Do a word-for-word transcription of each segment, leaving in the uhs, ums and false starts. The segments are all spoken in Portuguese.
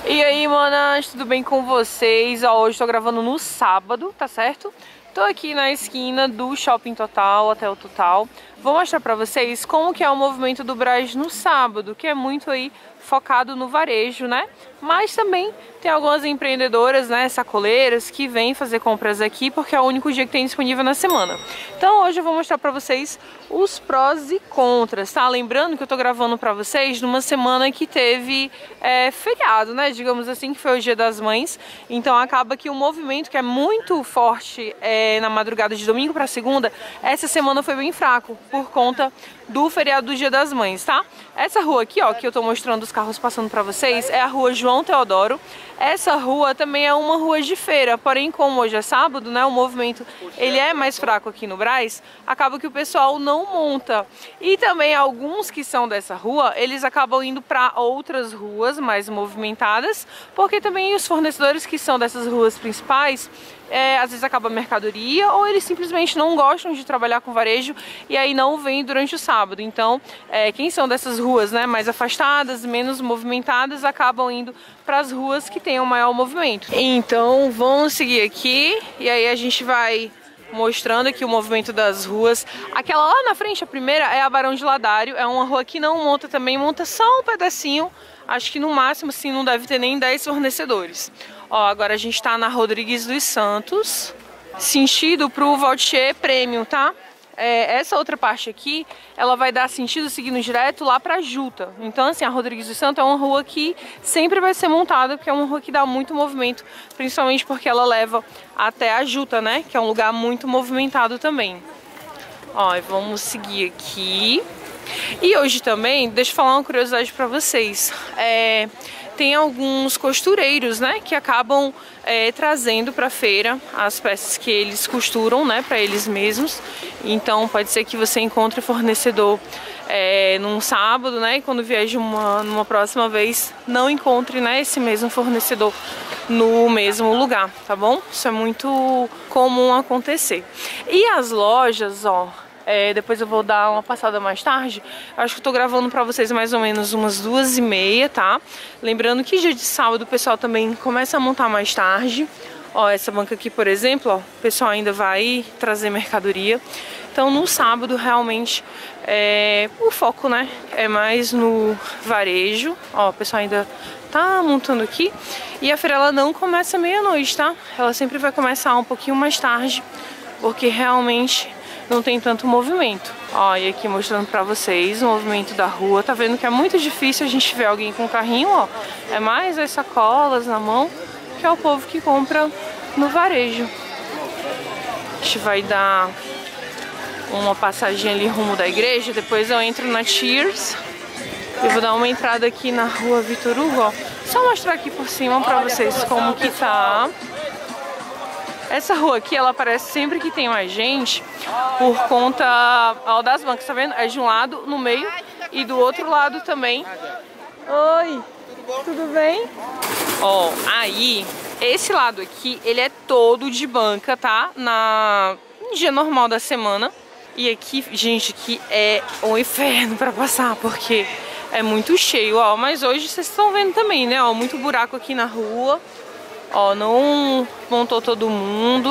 E aí, manas, tudo bem com vocês? Ó, hoje tô gravando no sábado, tá certo? Tô aqui na esquina do Shopping Total, Hotel Total. Vou mostrar pra vocês como que é o movimento do Brás no sábado, que é muito aí focado no varejo, né? Mas também tem algumas empreendedoras, né, sacoleiras, que vêm fazer compras aqui porque é o único dia que tem disponível na semana. Então hoje eu vou mostrar pra vocês os prós e contras, tá? Lembrando que eu tô gravando pra vocês numa semana que teve é, feriado, né? Digamos assim, que foi o Dia das Mães. Então acaba que o movimento que é muito forte é, na madrugada de domingo pra segunda, essa semana foi bem fraco por conta do feriado do Dia das Mães, tá? Essa rua aqui, ó, que eu tô mostrando os carros passando pra vocês, é a rua João Teodoro. Essa rua também é uma rua de feira, porém como hoje é sábado, né, o movimento ele é mais fraco aqui no Brás, acaba que o pessoal não monta. E também alguns que são dessa rua, eles acabam indo para outras ruas mais movimentadas, porque também os fornecedores que são dessas ruas principais, É, às vezes acaba a mercadoria ou eles simplesmente não gostam de trabalhar com varejo e aí não vêm durante o sábado. Então, é, quem são dessas ruas, né, mais afastadas, menos movimentadas, acabam indo para as ruas que tenham maior movimento. Então, vamos seguir aqui e aí a gente vai mostrando aqui o movimento das ruas. Aquela lá na frente, a primeira, é a Barão de Ladário. É uma rua que não monta também, monta só um pedacinho. Acho que no máximo, assim, não deve ter nem dez fornecedores. Ó, agora a gente tá na Rodrigues dos Santos, sentido pro Vautier Premium, tá? É, essa outra parte aqui, ela vai dar sentido seguindo direto lá pra Juta. Então, assim, a Rodrigues dos Santos é uma rua que sempre vai ser montada, porque é uma rua que dá muito movimento, principalmente porque ela leva até a Juta, né? Que é um lugar muito movimentado também. Ó, vamos seguir aqui. E hoje também, deixa eu falar uma curiosidade pra vocês. É... Tem alguns costureiros, né, que acabam é, trazendo para a feira as peças que eles costuram, né, para eles mesmos. Então pode ser que você encontre fornecedor é, num sábado, né, e quando viaje uma, numa próxima vez não encontre, né, esse mesmo fornecedor no mesmo lugar, tá bom? Isso é muito comum acontecer. E as lojas, ó, É, depois eu vou dar uma passada mais tarde. Acho que eu tô gravando pra vocês mais ou menos umas duas e meia, tá? Lembrando que dia de sábado o pessoal também começa a montar mais tarde. Ó, essa banca aqui, por exemplo, ó, o pessoal ainda vai trazer mercadoria. Então no sábado realmente é, o foco, né, é mais no varejo. Ó, o pessoal ainda tá montando aqui. E a feira ela não começa meia-noite, tá? Ela sempre vai começar um pouquinho mais tarde, porque realmente não tem tanto movimento. Ó, e aqui mostrando pra vocês o movimento da rua. Tá vendo que é muito difícil a gente ver alguém com carrinho, ó. É mais as sacolas na mão, que é o povo que compra no varejo. A gente vai dar uma passadinha ali rumo da igreja, depois eu entro na Cheers. Eu vou dar uma entrada aqui na rua Vitor Hugo, ó. Só mostrar aqui por cima pra vocês como que tá. Essa rua aqui, ela aparece sempre que tem mais gente por conta ó, das bancas, tá vendo? É de um lado, no meio, e do outro lado também. Oi, tudo bem? Ó, aí, esse lado aqui, ele é todo de banca, tá? Na no dia normal da semana. E aqui, gente, aqui é um inferno pra passar, porque é muito cheio, ó. Mas hoje vocês estão vendo também, né? Ó, muito buraco aqui na rua. Ó, não montou todo mundo.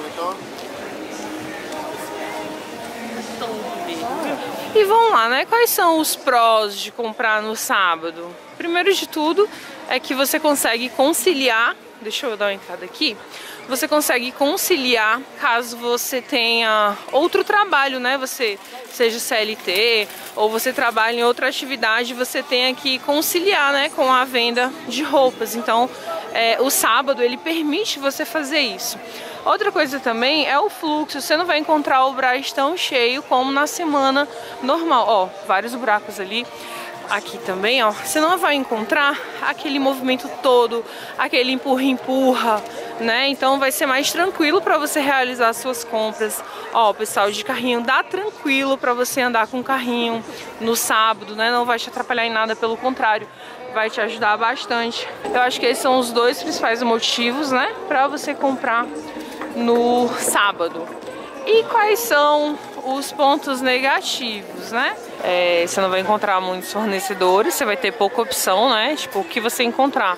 E vamos lá, né? Quais são os prós de comprar no sábado? Primeiro de tudo é que você consegue conciliar. Deixa eu dar uma entrada aqui. Você consegue conciliar caso você tenha outro trabalho, né? Você seja C L T ou você trabalhe em outra atividade, você tenha que conciliar, né, com a venda de roupas. Então, é, o sábado ele permite você fazer isso. Outra coisa também é o fluxo. Você não vai encontrar o Brás tão cheio como na semana normal. Ó, vários buracos ali. Aqui também, ó, você não vai encontrar aquele movimento todo, aquele empurra-empurra, né? Então vai ser mais tranquilo para você realizar as suas compras. Ó, o pessoal de carrinho dá tranquilo para você andar com carrinho no sábado, né? Não vai te atrapalhar em nada, pelo contrário, vai te ajudar bastante. Eu acho que esses são os dois principais motivos, né, para você comprar no sábado. E quais são os pontos negativos, né? É, você não vai encontrar muitos fornecedores, você vai ter pouca opção, né? Tipo, o que você encontrar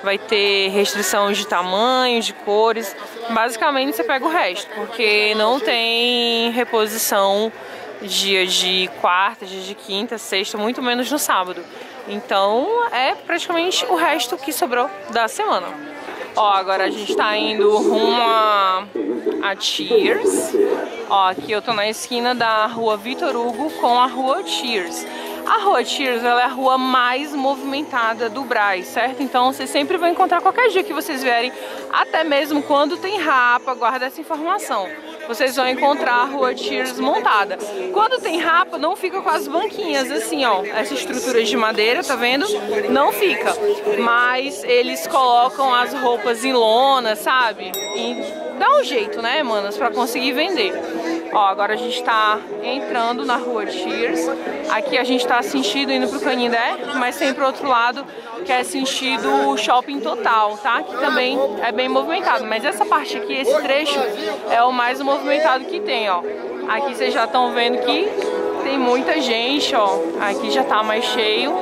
vai ter restrição de tamanho, de cores. Basicamente você pega o resto, porque não tem reposição dia de quarta, dia de quinta, sexta, muito menos no sábado. Então é praticamente o resto que sobrou da semana. Ó, agora a gente tá indo rumo a, a Cheers. Ó, aqui eu tô na esquina da rua Vitor Hugo com a rua Cheers. A rua Cheers, ela é a rua mais movimentada do Brás, certo? Então vocês sempre vão encontrar qualquer dia que vocês vierem, até mesmo quando tem rapa, guarda essa informação. Vocês vão encontrar a rua Cheers montada. Quando tem rapa, não fica com as banquinhas assim, ó. Essa estrutura de madeira, tá vendo? Não fica. Mas eles colocam as roupas em lona, sabe? E dá um jeito, né, manas, pra conseguir vender. Ó, agora a gente tá entrando na rua Cheers. Aqui a gente tá sentido indo pro Canindé, mas tem pro outro lado que é sentido Shopping Total, tá? Que também é bem movimentado. Mas essa parte aqui, esse trecho, é o mais movimentado que tem, ó. Aqui vocês já estão vendo que tem muita gente, ó. Aqui já tá mais cheio.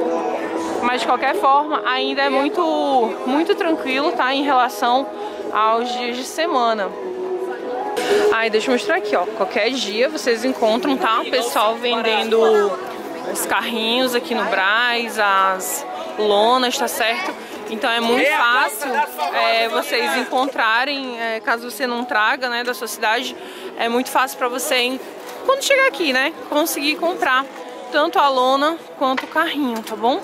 Mas de qualquer forma, ainda é muito, muito tranquilo, tá? Em relação aos dias de semana. Aí, ah, deixa eu mostrar aqui, ó. Qualquer dia vocês encontram, tá? O pessoal vendendo os carrinhos aqui no Brás, as lonas, tá certo? Então é muito fácil é, vocês encontrarem, é, caso você não traga, né, da sua cidade, é muito fácil pra você, quando chegar aqui, né, conseguir comprar tanto a lona quanto o carrinho, tá bom?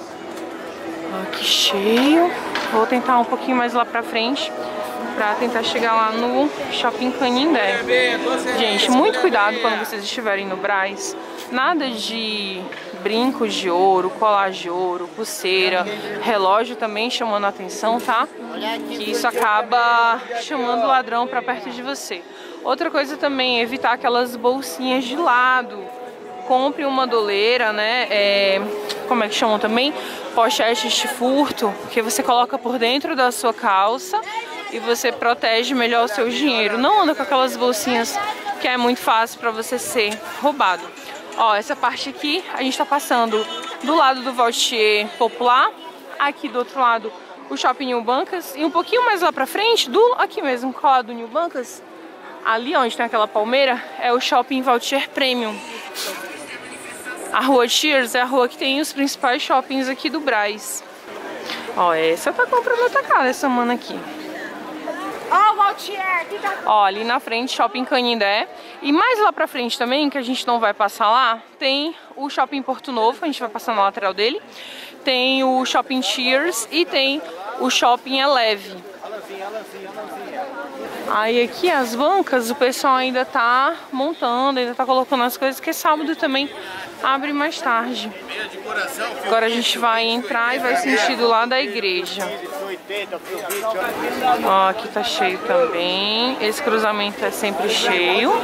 Aqui cheio. Vou tentar um pouquinho mais lá pra frente pra tentar chegar lá no Shopping Canindé. Gente, muito cuidado quando vocês estiverem no Brás. Nada de brincos de ouro, colar de ouro, pulseira, relógio também chamando a atenção, tá? Que isso acaba chamando o ladrão pra perto de você. Outra coisa também é evitar aquelas bolsinhas de lado. Compre uma doleira, né? É, como é que chamam também? Pochete de furto, que você coloca por dentro da sua calça e você protege melhor o seu dinheiro. Não anda com aquelas bolsinhas que é muito fácil para você ser roubado. Ó, essa parte aqui a gente tá passando do lado do Vautier Popular, aqui do outro lado o Shopping New Bancas e um pouquinho mais lá pra frente, do aqui mesmo, colado do New Bancas, ali onde tem aquela palmeira, é o Shopping Vautier Premium. A rua Cheers é a rua que tem os principais shoppings aqui do Brás. Ó, essa tá comprando atacada, essa mana aqui. Ó, Vautier! Ó, ali na frente, Shopping Canindé. E mais lá pra frente também, que a gente não vai passar lá, tem o Shopping Porto Novo, a gente vai passar na lateral dele. Tem o Shopping Cheers e tem o Shopping Eleve. Aí aqui as bancas, o pessoal ainda tá montando, ainda tá colocando as coisas, porque sábado também abre mais tarde. Agora a gente vai entrar e vai sentido lá da igreja. Ó, aqui tá cheio também. Esse cruzamento é sempre cheio.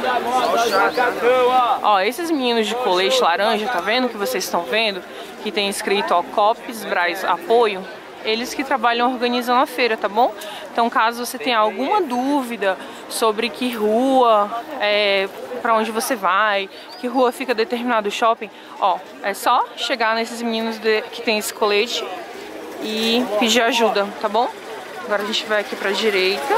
Ó, esses meninos de colete laranja, tá vendo? Que vocês estão vendo? Que tem escrito, ó, Copes Brás Apoio. Eles que trabalham organizando a feira, tá bom? Então, caso você tenha alguma dúvida sobre que rua, é, pra onde você vai, que rua fica determinado shopping, ó, é só chegar nesses meninos de, que tem esse colete e pedir ajuda, tá bom? Agora a gente vai aqui pra direita.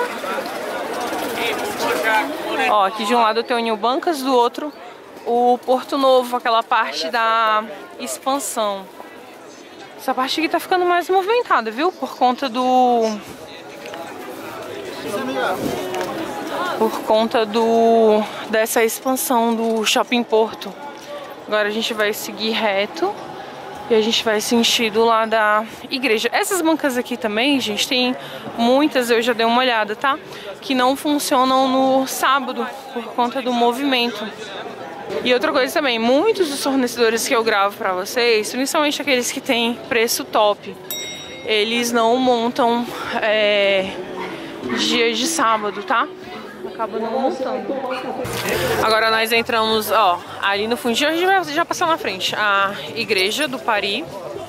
Ó, aqui de um lado tem o New Bancas, do outro o Porto Novo, aquela parte da expansão. Essa parte aqui tá ficando mais movimentada, viu? Por conta do... Por conta do... dessa expansão do Shopping Porto. Agora a gente vai seguir reto e a gente vai sentido lá da igreja. Essas bancas aqui também, gente, tem muitas, eu já dei uma olhada, tá? Que não funcionam no sábado por conta do movimento. E outra coisa também, muitos dos fornecedores que eu gravo pra vocês, principalmente aqueles que tem preço top, eles não montam é, dia de sábado, tá? Acaba não montando. Agora nós entramos, ó, ali no fundinho, a gente vai já passar na frente, a igreja do Paris.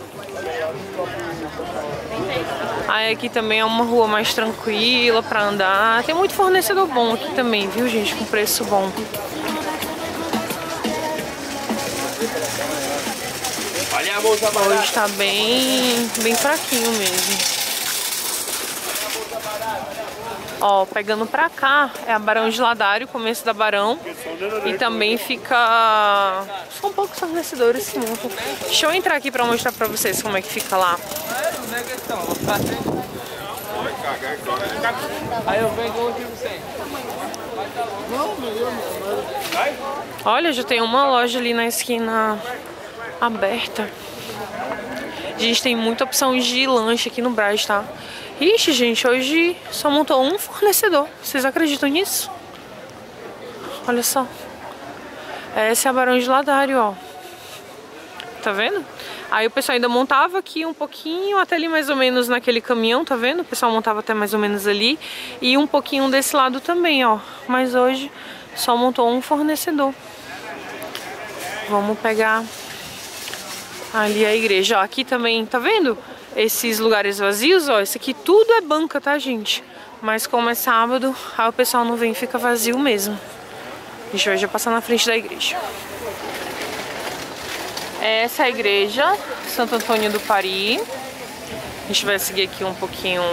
Aí aqui também é uma rua mais tranquila pra andar. Tem muito fornecedor bom aqui também, viu, gente? Com preço bom. Hoje tá bem, bem fraquinho mesmo. Ó, pegando pra cá é a Barão de Ladário, começo da Barão. E também fica... São poucos fornecedores que montam. Deixa eu entrar aqui pra mostrar pra vocês como é que fica lá. Olha, já tem uma loja ali na esquina aberta. A gente tem muita opção de lanche aqui no Brás, tá? Ixi, gente, hoje só montou um fornecedor. Vocês acreditam nisso? Olha só. Essa é a Barão de Ladário, ó. Tá vendo? Aí o pessoal ainda montava aqui um pouquinho, até ali mais ou menos naquele caminhão, tá vendo? O pessoal montava até mais ou menos ali. E um pouquinho desse lado também, ó. Mas hoje só montou um fornecedor. Vamos pegar ali a igreja. Ó, aqui também, tá vendo? Esses lugares vazios, ó. Esse aqui tudo é banca, tá, gente? Mas como é sábado, aí o pessoal não vem, fica vazio mesmo. A gente vai já passar na frente da igreja. Essa é a igreja Santo Antônio do Pari. A gente vai seguir aqui um pouquinho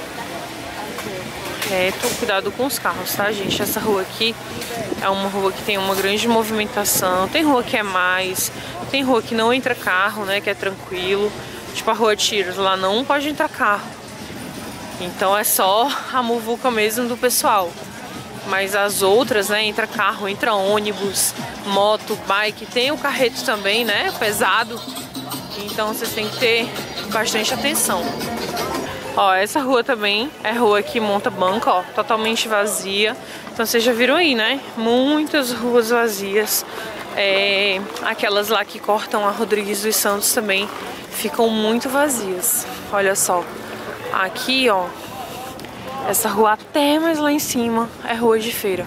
reto. Cuidado com os carros, tá, gente? Essa rua aqui é uma rua que tem uma grande movimentação. Tem rua que é mais, tem rua que não entra carro, né? Que é tranquilo. Tipo a Rua Tiros, lá não pode entrar carro. Então é só a muvuca mesmo do pessoal. Mas as outras, né, entra carro, entra ônibus, moto, bike, tem o carreto também, né, pesado. Então vocês têm que ter bastante atenção. Ó, essa rua também é rua que monta banca, ó, totalmente vazia. Então vocês já viram aí, né, muitas ruas vazias. É, aquelas lá que cortam a Rodrigues dos Santos também ficam muito vazias. Olha só, aqui, ó. Essa rua até mais lá em cima é rua de feira.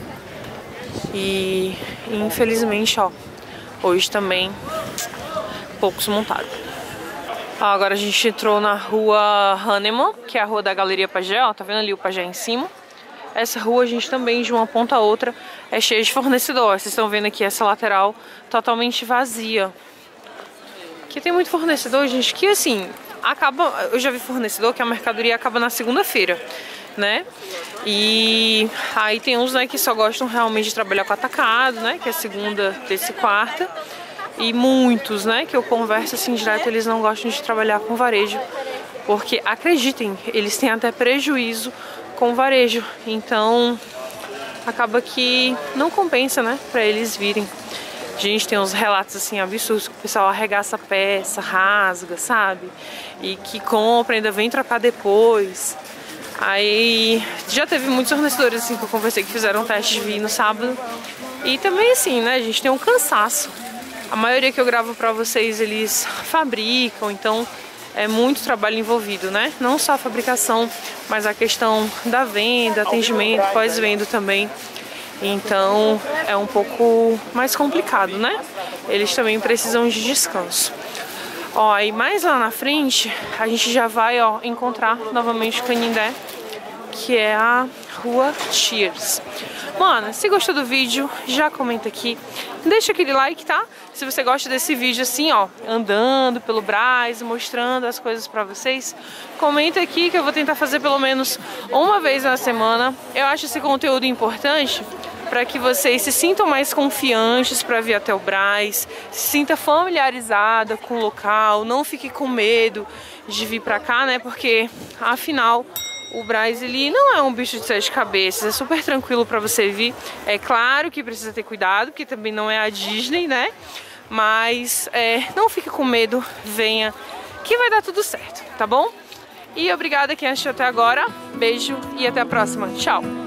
E infelizmente, ó, hoje também poucos montaram. Ó, agora a gente entrou na rua Hahnemann, que é a rua da Galeria Pajé, ó, tá vendo ali o Pajé em cima? Essa rua a gente também, de uma ponta a outra, é cheia de fornecedor. Vocês estão vendo aqui essa lateral totalmente vazia. Aqui tem muito fornecedor, gente, que assim, acaba... Eu já vi fornecedor que a mercadoria acaba na segunda-feira, né? E aí tem uns, né, que só gostam realmente de trabalhar com atacado, né? Que é segunda, terça e quarta. E muitos, né, que eu converso assim direto, eles não gostam de trabalhar com varejo. Porque, acreditem, eles têm até prejuízo com varejo. Então, acaba que não compensa, né, pra eles virem. A gente tem uns relatos assim absurdos que o pessoal arregaça a peça, rasga, sabe? E que compra, ainda vem trocar depois. Aí já teve muitos fornecedores assim que eu conversei que fizeram teste de vir no sábado. E também assim, né, a gente tem um cansaço. A maioria que eu gravo pra vocês, eles fabricam, então é muito trabalho envolvido, né? Não só a fabricação, mas a questão da venda, atendimento, pós-venda também. Então é um pouco mais complicado, né? Eles também precisam de descanso. Ó, e mais lá na frente, a gente já vai, ó, encontrar novamente o Canindé, que é a Rua Cheers. Mano, se gostou do vídeo, já comenta aqui. Deixa aquele like, tá? Se você gosta desse vídeo assim, ó, andando pelo Brás, mostrando as coisas pra vocês, comenta aqui que eu vou tentar fazer pelo menos uma vez na semana. Eu acho esse conteúdo importante para que vocês se sintam mais confiantes para vir até o Brás, se sinta familiarizada com o local, não fique com medo de vir para cá, né? Porque, afinal, o Brás, ele não é um bicho de sete cabeças, é super tranquilo para você vir. É claro que precisa ter cuidado, porque também não é a Disney, né? Mas é, não fique com medo, venha, que vai dar tudo certo, tá bom? E obrigada quem assistiu até agora, beijo e até a próxima, tchau!